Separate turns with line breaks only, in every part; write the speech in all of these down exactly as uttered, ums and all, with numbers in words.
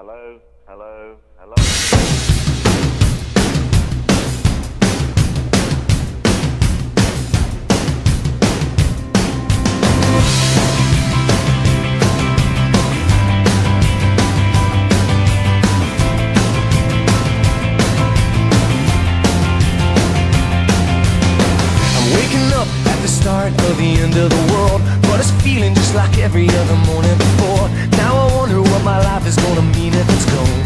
Hello, hello, hello.
Start of the end of the world, but it's feeling just like every other morning before. Now I wonder what my life is gonna mean if it's gone.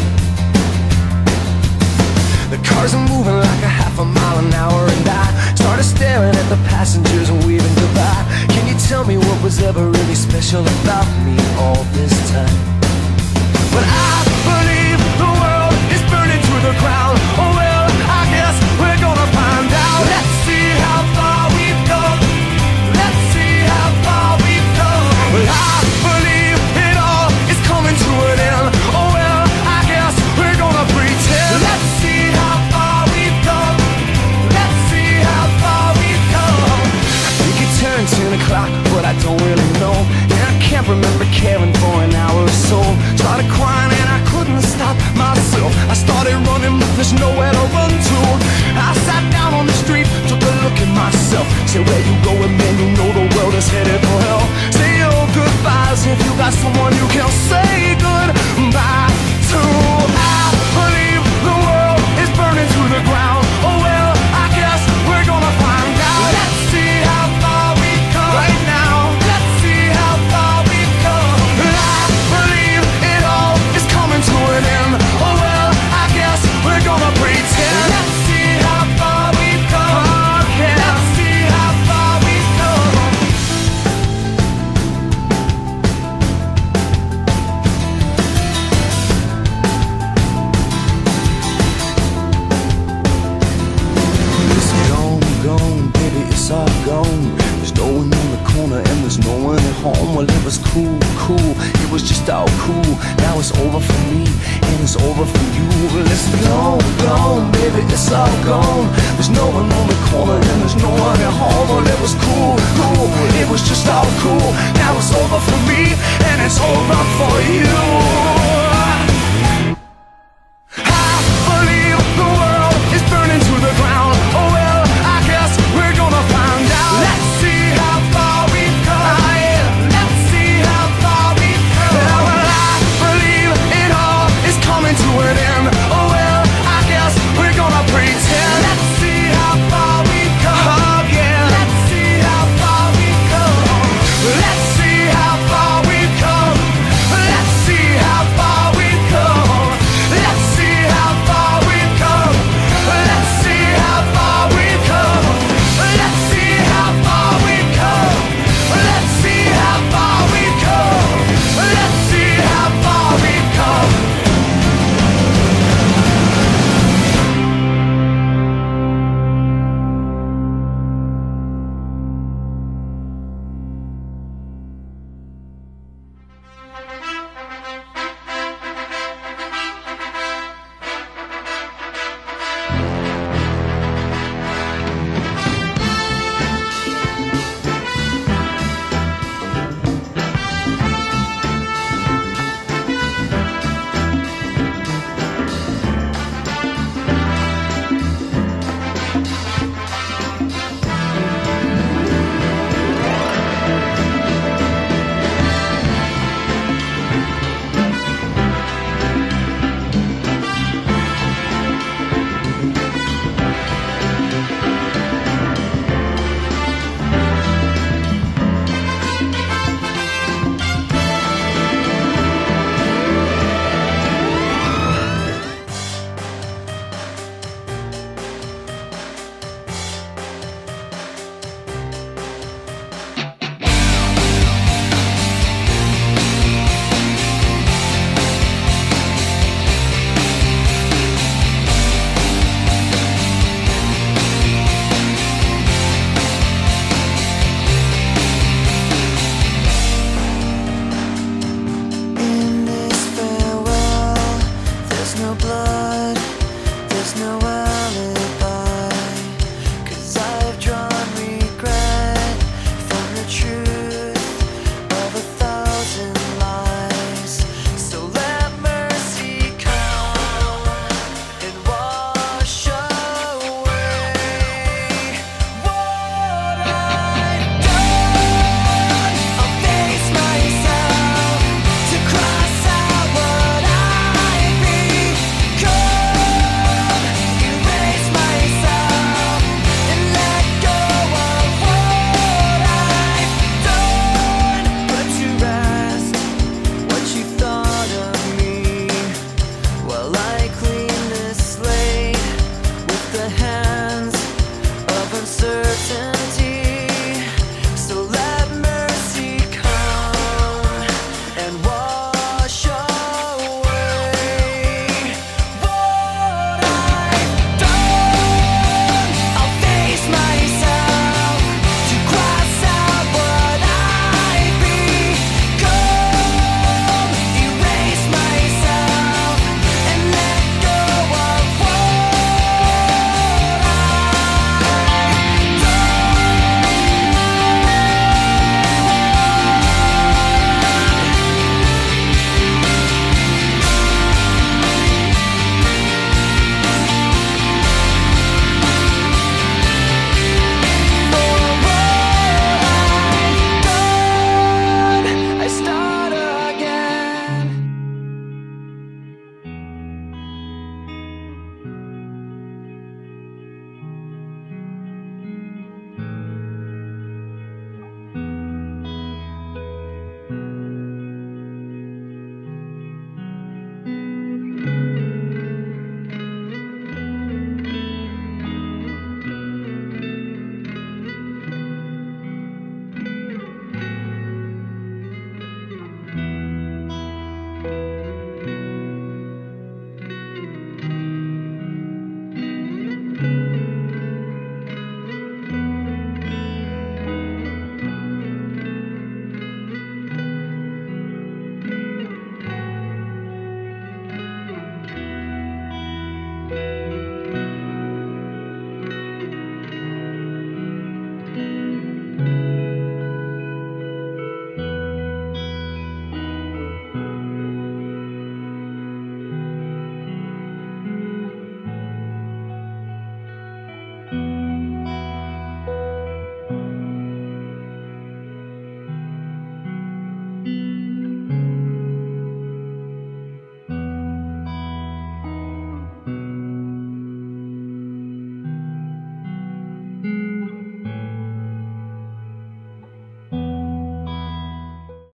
The cars are moving like a half a mile an hour, and I started staring at the passengers and waving goodbye. Can you tell me what was ever really special about me all this time? But I believe the world is burning to the ground. Oh well, I guess we're gonna find out. Let's see how far we've come. Let's see how far we've come. Well, I believe it all is coming to an end. Oh well, I guess we're gonna pretend. Let's see how far we've come. Let's see how far we've come. We could turn ten o'clock, but I don't really know. And I can't remember caring for an hour or so. Started crying and I couldn't stop myself. I started running, but there's nowhere to run to. I sat down on the street, took a look at myself. Said, where you going, man? You know the world is headed for hell. Say your goodbyes if you got someone you can say goodbye to. I believe the world is burning to the ground. Oh well, I guess we're gonna find out. Let's see how far we've come right now. Let's see how far we've come. I believe it all is coming to an end. Oh well, I guess we're gonna pretend. Let's see how far we've come. Oh, yeah. Let's see how far we've come. It's gone, gone, baby, it's all gone. There's no one on the corner and there's no one at home. Well, it was cool, cool, it was just all cool. Now it's over for me and it's over for you. Well, it's gone, gone, baby, it's all gone. There's no one on the corner and there's no one at home. Well, it was cool, cool, it was just all cool. Now it's over for me and it's over for you.